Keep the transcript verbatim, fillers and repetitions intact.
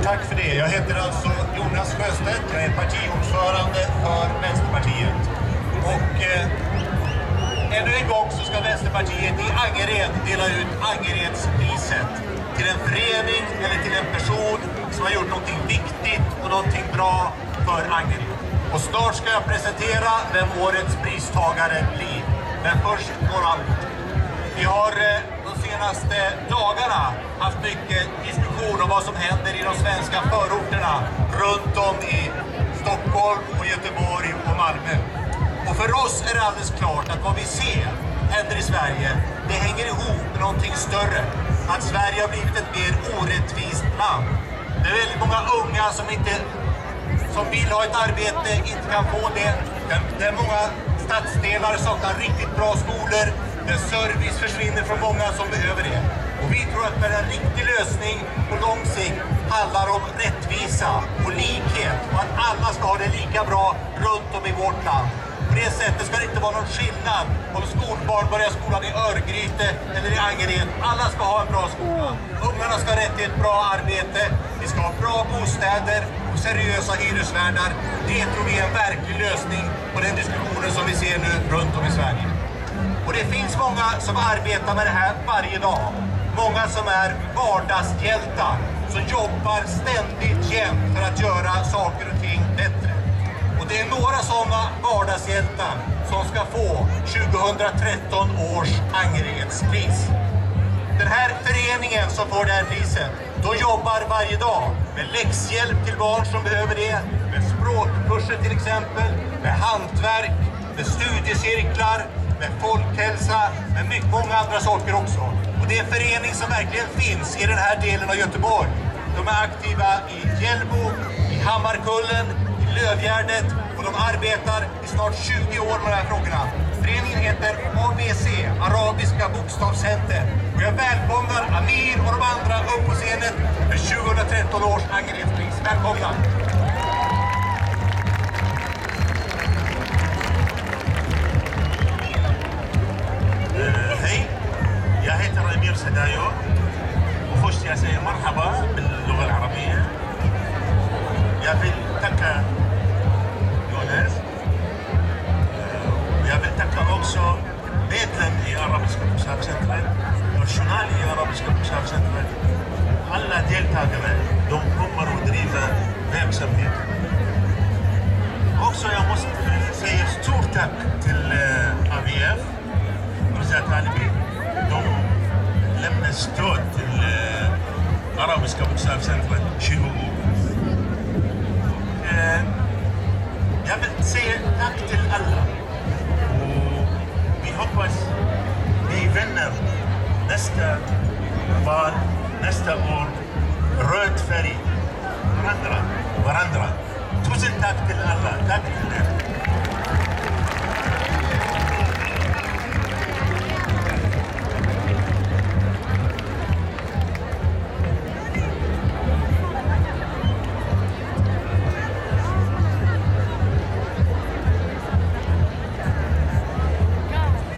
tack för det. Jag heter alltså Jonas Sjöstedt. Jag är partiordförande för Vänsterpartiet. Och eh, ännu en gång så ska Vänsterpartiet i Angered dela ut Angeredspriset till en förening eller till en person som har gjort någonting viktigt och någonting bra för Angered. Och snart ska jag presentera vem årets pristagare blir. Men först några ord. Vi har eh, de senaste dagarna haft mycket diskussion om vad som händer i de svenska förorterna runt om i Stockholm och Göteborg och Malmö. Och för oss är det alldeles klart att vad vi ser händer i Sverige, det hänger ihop med någonting större. Att Sverige har blivit ett mer orättvist land. Det är väldigt många unga som inte som vill ha ett arbete, inte kan få det. Det är många stadsdelar som saknar riktigt bra skolor. Där service försvinner från många som behöver det. Och vi tror att med en riktig lösning på lång sikt handlar om rättvisa och likhet. Och att alla ska ha det lika bra runt om i vårt land. På det sättet ska det inte vara någon skillnad om skolbarn börjar skolan i Örgryte eller i Angered. Alla ska ha en bra skola. Ungarna ska ha rätt till ett bra arbete. Vi ska ha bra bostäder och seriösa hyresvärdar. Det tror vi är en verklig lösning på den diskussionen som vi ser nu runt om i Sverige. Och det finns många som arbetar med det här varje dag. Många som är vardagshjältar. Som jobbar ständigt jämt för att göra saker och ting bättre. Och det är några sådana vardagshjältar som ska få tjugohundratretton års Angeredspris. Den här föreningen som får det här priset, de jobbar varje dag med läxhjälp till barn som behöver det. Med språkkurser till exempel, med hantverk, med studiecirklar, med folkhälsa, med mycket många andra saker också. Och det är en förening som verkligen finns i den här delen av Göteborg. De är aktiva i Hjällbo, i Hammarkullen, i Lövgärdet och de arbetar i snart tjugo år med de här frågorna. Föreningen heter A B C, Arabiska Bokstavscenter. Och jag välkomnar Amir och de andra upp på scenen för tjugohundratretton års Angeredspris. Välkomna! هاي يا هيتر أمير سدايو وخشت يا سيدي مرحبا باللغة العربية يا في تكا يونس يا في تكا också medlem i Arabiska Bokstavscentret, personal i Arabiska Bokstavscentret. Alla deltagare, de kommer att driva verksamheten. Också jag måste säga stort tack till A V F. De lämnar stöd till äh, Arabiska Bokstavscentret tjugo år. Äh, jag vill säga tack till alla. Och vi hoppas vi vinner nästa val, nästa år. Röd färg, varandra, varandra. Tusen tack till alla. Tack till er.